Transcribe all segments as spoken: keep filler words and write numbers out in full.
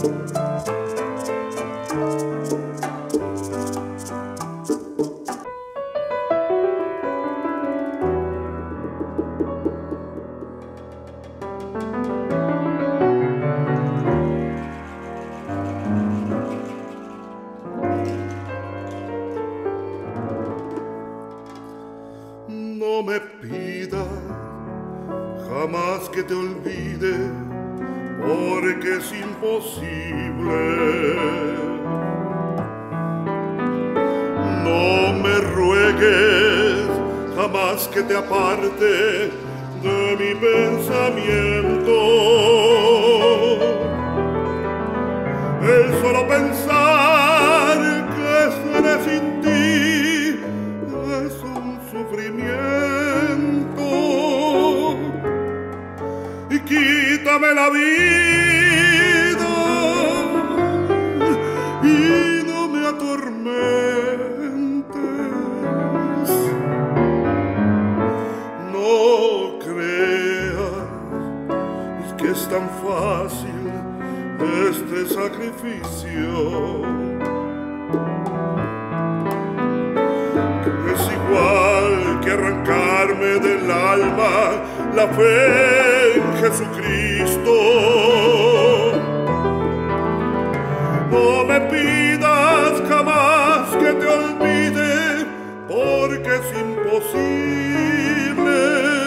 No me pida jamás que te olvide, porque es imposible. No me ruegues jamás que te aparte de mi pensamiento. El solo pensar que seré sin ti es un sufrimiento, y quítame la vida y no me atormentes. No creas que es tan fácil este sacrificio. Es igual que arrancarme del alma la fe en Jesucristo. No me pidas jamás que te olvide, porque es imposible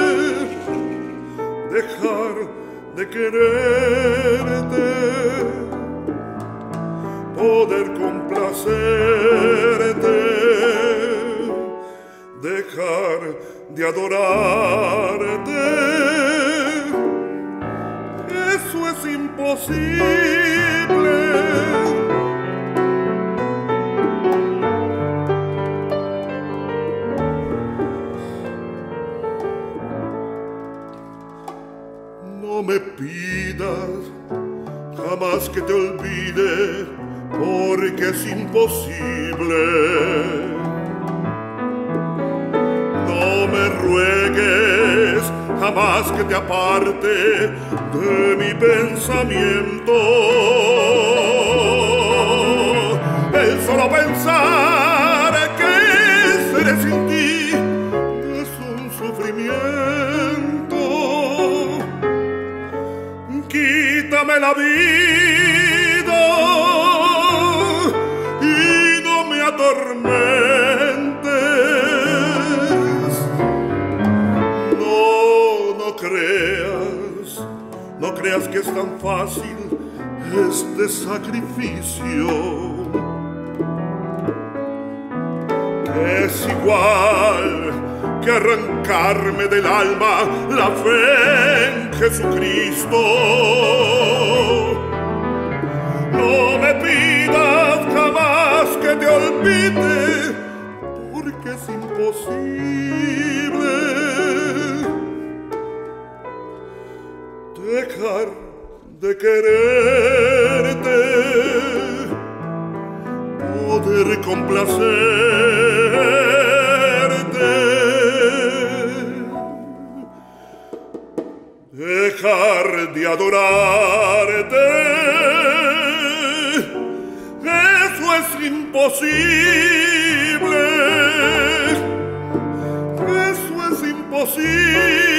dejar de quererte, poder complacerte, dejar de adorarte. Eso es imposible. No me pidas jamás que te olvide, porque es imposible. No me ruegues jamás que te aparte de mi pensamiento. El solo pensar que seré sin ti es un sufrimiento. Quítame la vida y no me atormentes. No, no creas, no creas que es tan fácil este sacrificio. Que es igual que arrancarme del alma la fe en Jesucristo. No me pidas jamás que te olvide, porque es imposible dejar de quererte, poder complacerte, dejar de adorarte. Eso es imposible. Eso es imposible.